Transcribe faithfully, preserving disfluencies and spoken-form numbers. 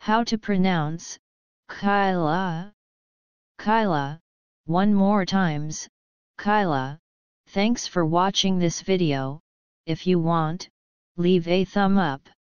How to pronounce Kyla? Kyla. One more times, Kyla. Thanks for watching this video. If you want, leave a thumb up.